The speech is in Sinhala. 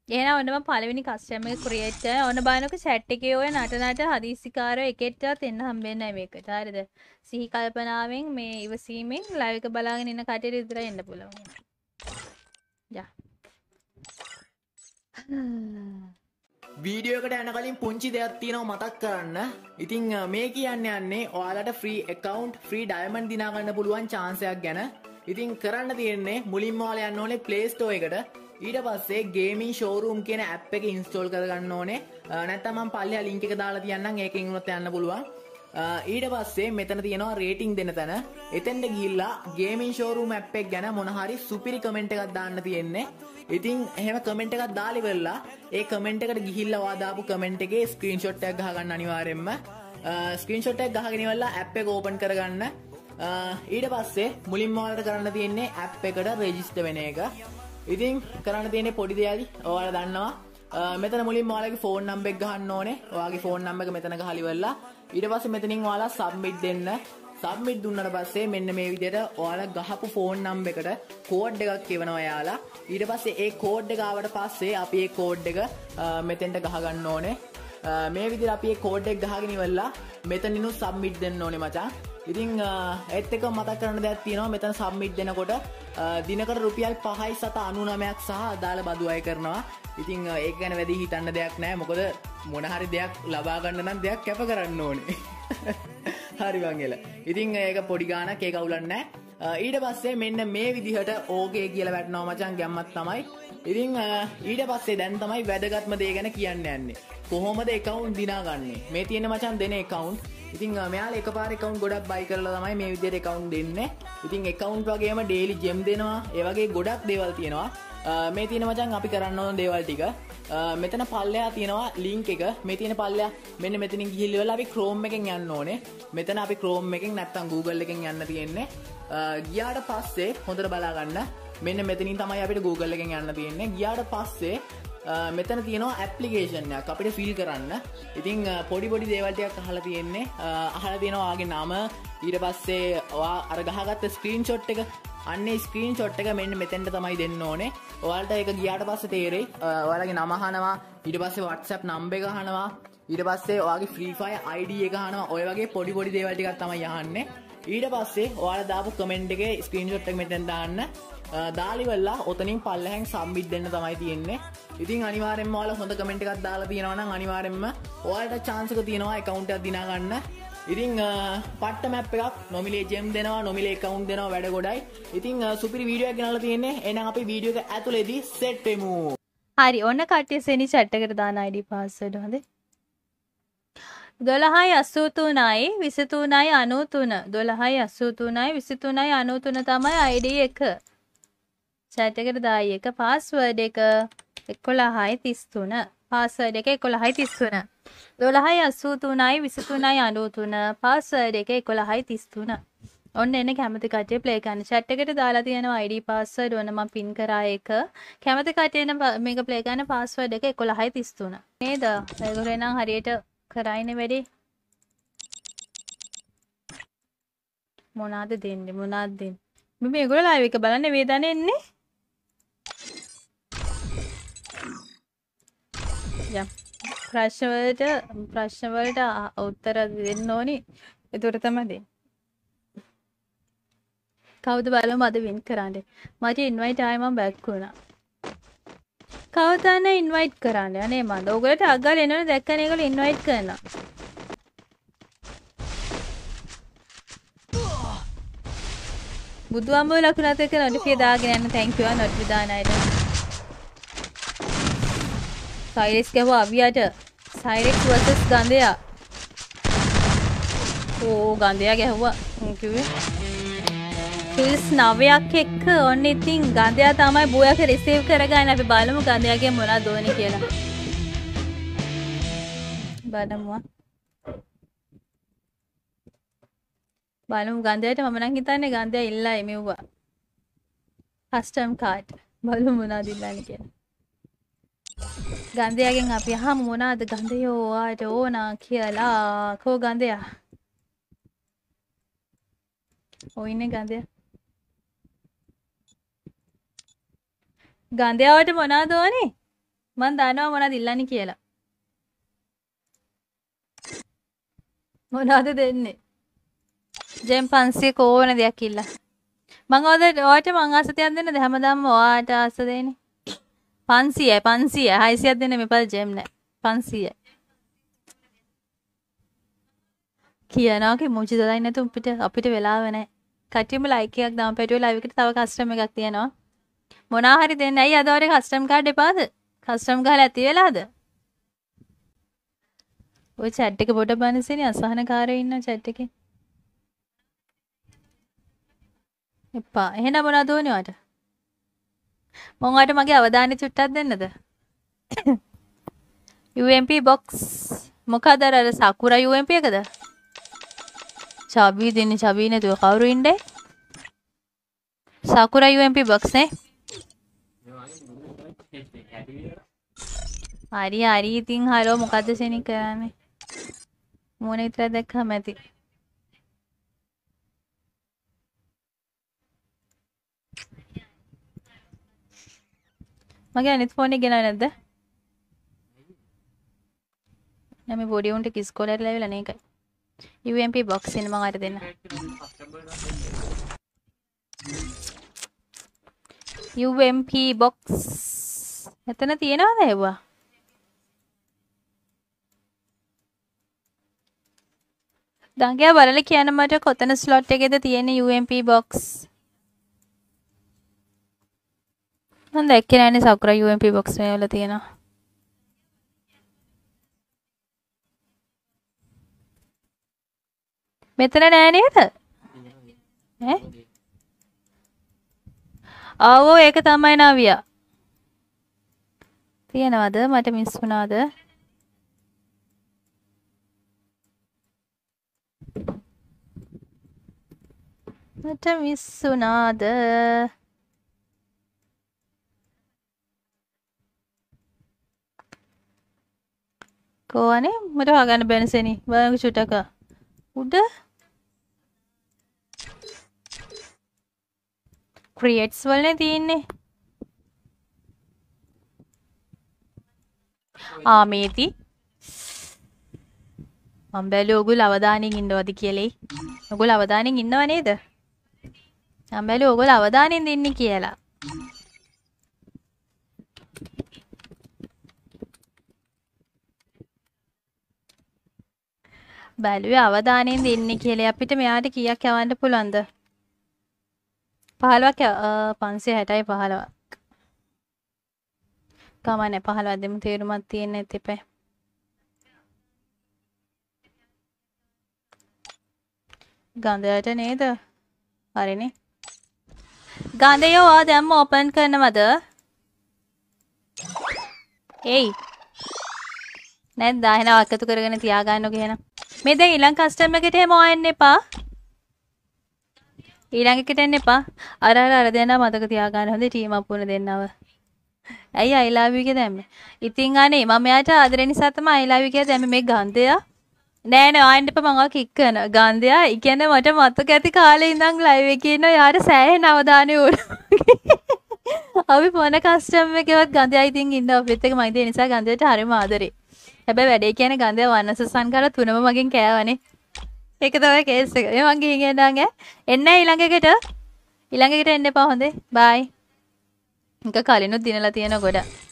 එහෙනම් ඔන්න මම පළවෙනි කස්ටමර් එක ක්‍රියේට් කරනවා. ඔන්න බලනකො chat එකේ ඔය නටනට හදිස්සිකාරෝ එකෙක්ටවත් එන්න හම්බෙන්නේ නැහැ මේකට. හරිද? සිහි කල්පනාවෙන් මේ ඉවසීමෙන් ලයිව් එක බලාගෙන ඉන්න කටට විතරයි එන්න පුළුවන්. යා. වීඩියෝ එකට යන කලින් පුංචි දෙයක් තියෙනවා මතක් කරන්න. ඉතින් මේ කියන්නේ ඔයාලට ෆ්‍රී account ෆ්‍රී diamond දිනා ගන්න පුළුවන් chance එකක් ගැන. ඉතින් කරන්න තියෙන්නේ මුලින්ම ඔයාලා යන්න ඕනේ Play Store එකට. ඊට පස්සේ gaming showroom කියන app එක install කරගන්න ඕනේ. නැත්නම් මම පල්ලෙහා link එක දාලා තියන්නම්. ඒකෙන් උනත් යන්න පුළුවන්. ඊට පස්සේ මෙතන තියෙනවා රේටිං දෙන තැන. එතෙන්ට ගිහිල්ලා ගේමින් ෂෝරූම් ඇප් එක ගැන මොන හරි සුපිරි කමෙන්ට් එකක් දාන්න තියෙන්නේ. ඉතින් එහෙම කමෙන්ට් එකක් දාලා ඉවරලා ඒ කමෙන්ට් එකට ගිහිල්ලා ඔයා දාපු කමෙන්ට් එකේ ස්ක්‍රීන්ෂොට් එකක් ගහගන්න අනිවාර්යෙන්ම. ස්ක්‍රීන්ෂොට් එකක් ගහගෙන ඉවරලා ඇප් එක ඕපන් කරගන්න. ඊට පස්සේ මුලින්ම ඔයාලට කරන්න තියෙන්නේ ඇප් එකට රෙජිස්ටර් වෙන එක. ඉතින් කරන්න තියෙන්නේ පොඩි දෙයක්යි. ඔයාලා දන්නවා. මෙතන මුලින්ම ඔයාලගේ ෆෝන් නම්බර් එක ගහන්න ඕනේ. ඔයාගේ ෆෝන් නම්බර් එක මෙතන ගහලා ඉවරලා ඊට පස්සේ මෙතනින් ඔයාලා සබ්මිට් දෙන්න. සබ්මිට් දුන්නාට පස්සේ මෙන්න මේ විදිහට ඔයාලා ගහපු ෆෝන් නම්බර් එකට කෝඩ් එකක් එවනවා යාලා. ඊට පස්සේ ඒ කෝඩ් එක ආවට පස්සේ අපි ඒ කෝඩ් එක මෙතෙන්ට ගහගන්න ඕනේ. මේ විදිහට අපි ඒ කෝඩ් එක ගහගෙන ඉවරලා මෙතනිනුත් සබ්මිට් දෙන්න ඕනේ මචං. ඉතින් ඒත් එක මතක් කරන්න දෙයක් තියෙනවා. මෙතන සබ්මිට් දෙනකොට දිනකට රුපියල් 5.99ක් සහ අදාළ බදු අය කරනවා. ඉතින් ඒක ගැන වැඩි හිතන්න දෙයක් නැහැ. මොකද මොන හරි දෙයක් ලබා ගන්න නම් දෙයක් කැප කරන්න ඕනේ. හරි වංගෙල. ඉතින් ඒක පොඩි ගාණක් ඒක අවුලක් නැහැ. ඊට පස්සේ මෙන්න මේ විදිහට ඕකේ කියලා වැටෙනවා මචං ගැම්මක් තමයි. ඉතින් ඊට පස්සේ දැන් තමයි වැදගත්ම දේ ගැන කියන්න යන්නේ. කොහොමද account දිනාගන්නේ? මේ තියෙන මචං දෙන account. ඉතින් මෙයාලා එකපාර account ගොඩක් buy කරලා තමයි මේ විදිහට account දෙන්නේ. ඉතින් account වගේම daily gem දෙනවා. ඒ වගේ ගොඩක් දේවල් තියෙනවා. මේ තියෙන මචං අපි කරන්න ඕන දේවල් ටික. මෙතන පල්ලෙහා තියෙනවා link එක. මේ තියෙන පල්ලෙහා මෙන්න මෙතනින් ගිහිල්ලා අපි Chrome එකෙන් යන්න ඕනේ. මෙතන අපි Chrome එකෙන් නැත්තම් Google එකෙන් යන්න තියෙන්නේ. ගියාට පස්සේ හොඳට බලා ගන්න. මෙන්න මෙතනින් තමයි අපිට Google එකෙන් යන්න තියෙන්නේ. ගියාට පස්සේ මෙතන තියෙනවා ඇප්ලිකේෂන් එකක් අපිට ෆිල් කරන්න. ඉතින් පොඩි පොඩි දේවල් ටිකක් අහලා තියෙන්නේ. අහලා තියෙනවා ඔයාගේ නම, ඊට පස්සේ ඔයා අර ගහගත්ත ස්ක්‍රීන්ෂොට් එක. අන්නේ ස්ක්‍රීන්ෂොට් එක මෙන්න මෙතෙන්ට තමයි දෙන්න ඕනේ. ඔයාලට ඒක ගියාට පස්සේ තේරෙයි. ඔයාලගේ නම අහනවා, ඊට පස්සේ WhatsApp නම්බර් එක අහනවා, ඊට පස්සේ ඔයාගේ Free Fire ID එක අහනවා. ඔය වගේ පොඩි පොඩි දේවල් ටිකක් තමයි අහන්නේ. ඊට පස්සේ ඔයාලා දාපු කමෙන්ට් එකේ ස්ක්‍රීන්ෂොට් එක මෙතෙන් දාන්න. දාලිවල්ලා ඔතනින් පල්ලෙහෙන් සබ්මිට් දෙන්න තමයි තියෙන්නේ. ඉතින් අනිවාර්යෙන්ම ඔයාලා හොඳ කමෙන්ට් එකක් දාලා තියෙනවා නම් අනිවාර්යෙන්ම ඔයාලට chance එක තියෙනවා account එකක් දිනා ගන්න. ඉතින් පට්ට මැප් එකක් නොමිලේ gem දෙනවා, නොමිලේ account දෙනවා, වැඩ ගොඩයි. ඉතින් සුපිරි වීඩියෝ එකක් ගෙනල්ලා තියෙන්නේ. එහෙනම් අපි වීඩියෝ එක ඇතුලේදී සෙට් වෙමු. හරි ඔන්න කට්ටිය සෙනි chat එකට දාන ID password හොඳේ. 12.83යි 23යි 93 12.83යි 23යි 93 තමයි ID එක. chat එකට දායි එක password එක 11.33 password එක 11.33 12.83යි 23යි 93 password එක 11.33 ඔන්න එන්නේ කැමති කට්ටිය play කරන්න chat එකට දාලා තියෙනවා ID password ඔන්න මම pin කරා එක කැමති කට්ටිය මේක play කරන්න password එක 11.33 නේද ඒගොල්ලෝ නම් හරියට කරයිනේ වැඩි මොනවාද දෙන්නේ මේ මේගොල්ලෝ live එක බලන්න වේදනේ එන්නේ යම් ප්‍රශ්න වලට උත්තර දෙන්න ඕනි ඒතර තමයි දෙන්නේ කවුද බලමු අද වින් කරන්නේ මට ඉන්වයිට් ආයෙ මම බෑක් වුණා කවුද අනේ ඉන්වයිට් කරන්නේ අනේ මන්ද ඔයගොල්ලන්ට අග්ගල එනවනේ දැක්කනේ ඒගොල්ලෝ ඉන්වයිට් කරනවා බුදු අම්බෝ ලකුණත් එක්ක නොටිෆිකේ දාගෙන යන්න thank you නොටිෆි දාන අයට සයිරෙක්ස් ගහුවා අවියට සයිරෙක්ස් vs ගන්දයා ඕ ගන්දයා ගැහුවා කිව්වේ කිල්ස් 9ක් එක්ක ඔන්න ඉතින් ගන්දයා තමයි බෝයාක රිසීව් කරගන්න අපි බලමු ගන්දයාගේ මොනවද ඕනේ කියලා බලමු ගන්දයාට මම නම් හිතන්නේ ගන්දයා ඉල්ලයි මෙව්වා කස්ටම් කාඩ් බලමු මොනවද ඉල්ලන්නේ කියලා ගන්දයාගෙන් අපි අහමු මොනවද ගන්දයෝ ඔයාට ඕන කියලා කෝ ගන්දයා ඔයිනේ ගන්දයා ගන්දයාට මොනවද ඕනේ මන් දන්නවා මොනවද ඉල්ලන්නේ කියලා. මොනවද දෙන්නේ? ජෙම් 500 ඕන දෙයක් ඉල්ල. මං ඔයාට මං ආස තියක් දෙන්නද? හැමදාම ඔයාට ආස දෙන්නේ. 500යි 600ක් දෙන්න මෙපා ජෙම් නෑ. 500යි. කියනවා කි මුචි දලයි නැතු අපිට වෙලාව නැහැ. කටියම ලයික් එකක් දාන්න පැටුවේ ලයිව් එකට තව කස්ටම් එකක් තියෙනවා. මොනා හරි දෙන්න. ඇයි අද වරේ කස්ටම් කාඩ් එපාද? කස්ටම් ගහලා ඇති වෙලාද? ඔය chat එක පොඩ බලන්නසනේ අසහනකාරයෝ ඉන්න chat එකේ. එපා. එහෙනම් මොනවද ඕනේ ඔයාට? මම ඔයාට මගේ අවධානය චුට්ටක් දෙන්නද? UMP box මොකද අර සකුරා UMP එකද? චබි දෙන්නේ චබි නැතුව කවුරු ඉන්නේ? සකුරා UMP box නේ. හරි ඉතින් හලෝ මොකද්ද සෙනික් කරන්නේ? මොනේ විතර දැක්කම ඇති. මගේ අනිත් ෆෝන් එක ගෙනාවේ නැද්ද? නෑ මේ බොඩි උන්ට කිස් කොලර් ලැබිලා නේ එකයි. UMP box එක මම අර දෙන්න. UMP box එතන තියෙනවද ඒවා? දඟයා බලලා කියන්න මට කොතන ස්ලොට් එකේද තියෙන UMP box? මම දැක්කේ නෑනේ සකුරා UMP box මේ වල තියෙනවා. මෙතන නෑ නේද? ඈ? ආවෝ ඒක තමයි නවියා. තියෙනවද? මට මිස් වුණාද? මට මිස් වුණාද? කොහොනේ මට හොයාගන්න බැනසෙනි. බලන්න චුටක. උඩ creates වලනේ තියෙන්නේ. මේති මම බැලුවා ඔයගොල්ලෝ අවධානයෙන් ඉන්නවද කියලා. ඔයගොල්ලෝ අවධානයෙන් ඉන්නව නේද? මම බැලුවා ඔයගොල්ලෝ අවධානයෙන් ඉන්නේ කියලා. බැලුවේ අවධානයෙන් ඉන්නේ කියලා. අපිට මෙයාට කීයක් යවන්න පුළුවන්ද? 15ක් 560යි 15ක්. කමන්නේ 15ක් දෙමු තේරුමක් තියෙන්න ඇතිපේ. ගඳයට නේද? හරිනේ. ගඳයෝ ආ දැම්ම ඕපන් කරනවද? එයි. නැද්ද? එහෙනම් අකතු කරගෙන තියාගන්නකො එහෙනම්. මේ දැන් ඊළඟ කස්ටමර් එකට එහෙම ආයෙන්න එපා. ඊළඟ එකට එන්න එපා. අර දෙන්නා මතක තියාගන්න හොඳේ ටීම් අප් වුණ දෙන්නව. ඇයි I love you කියලා දැම්මේ? ඉතින් අනේ මම එයාට ආදරේ නිසා තමයි I love you කියලා දැම්මේ මේ ගන්ධයා. නෑ ආයෙන්න එපා මම ඔයා කික් කරනවා. ගන්ධයා ඒ කියන්නේ මට මතක ඇති කාලේ ඉඳන් ලයිව් එකේ ඉන්න යාර සෑහෙන අවධානය වුණා. අපි මොන කස්ටමර් එකවත් ගන්ධයා ඉතින් ඉන්න ඔෆිස් එක මම ඒ නිසා ගන්ධයාට හරිම ආදරේ. හැබැයි වැඩේ කියන්නේ ගන්ධයා වන්නසසන් කරලා තුනම මගෙන් කෑවනේ. ඒක තමයි කේස් එක. මම ගිහින් එන්නම් එන්න ඊළඟ එකට එන්න එපා හොඳේ. බයි. එක කලිනුත් දිනලා තියෙන ගොඩ.